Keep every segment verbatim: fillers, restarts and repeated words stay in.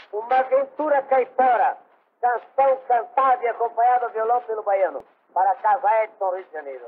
Uma aventura caipora, canção cantada e acompanhada ao violão pelo baiano, para Casar Edson, Rio de Janeiro.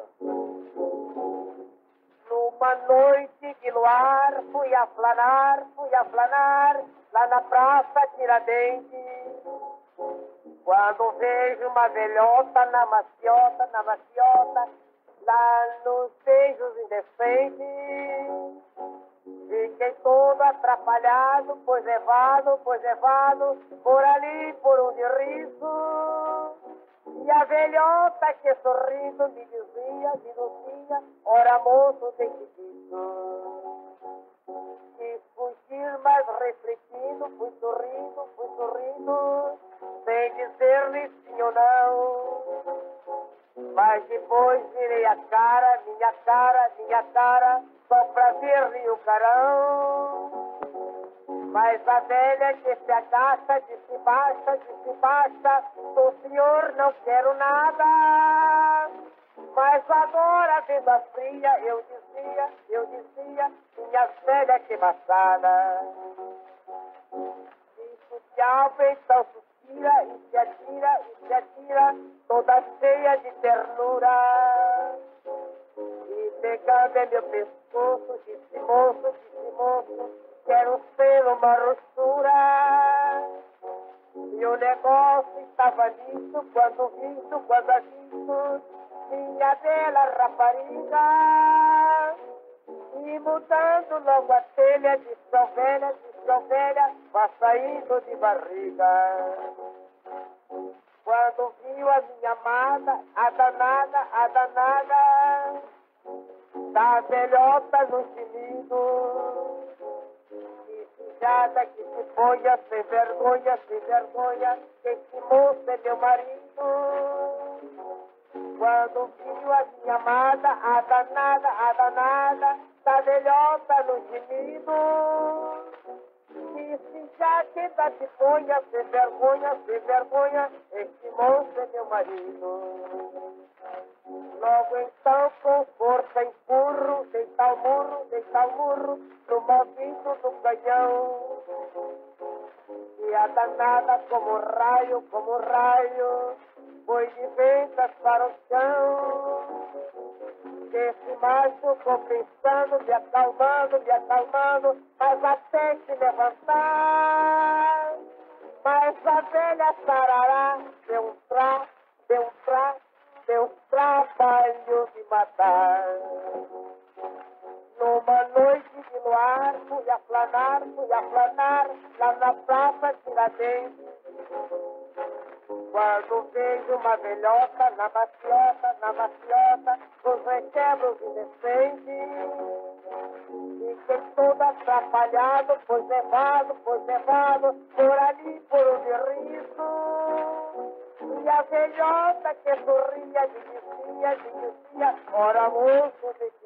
Numa noite de luar, fui a flanar, fui a flanar, lá na praça Tiradentes. Quando vejo uma velhota na maciota, na maciota, lá nos beijos indecentes, fiquei todo atrapalhado, pois levado, pois levado, por ali, por um de riso. E a velhota que sorrindo me dizia, me dizia, ora moço, tem que disso. Quis fugir, mas refletindo, fui sorrindo, fui sorrindo, sem dizer-lhe sim ou não. Mas depois virei a cara, minha cara, minha cara, só pra ver-lhe o carão. Mas a velha que se agacha, disse baixa, disse baixa, sou senhor, não quero nada. Mas agora, vendo a fria, eu dizia, eu dizia, minha velha que maçada. Disse o diabo, então suspira e se atira, e se atira, toda cheia de ternura. E pegando em meu pescoço, disse moço, disse moço, quero ser uma rostura. E o negócio estava nisso, quando visto, quando avisto, minha bela rapariga. E mudando logo a telha, disse a velha, disse a velha, vá saindo de barriga. Quando viu a minha amada, a danada, a danada, da velhota no gemido, e filhada que se ponha sem vergonha, sem vergonha, que esse moço é meu marido. Quando viu a minha amada, a danada, a danada, da velhota no gemido, disse já que da se ponha, sem vergonha, sem vergonha, esse moço é meu marido. Logo então, com força empurro, deitar o murro, deitar o murro, no movimento do canhão. E a danada como raio, como raio, foi de ventas para o chão. Esse macho compensando, me acalmando, me acalmando, mas até se levantar. Mas a velha sarará, deu um tra, deu um tra, deu um trabalho de matar. Numa noite de luar, fui a flanar, fui a flanar, lá na praça Tiradentes. Quando vejo uma velhota na maciota, na maciota, os requebros indecentes, fiquei todo atrapalhado, pois levado, pois levado, por ali, por onde riso. E a velhota que sorria, me dizia, me dizia, ora moço, me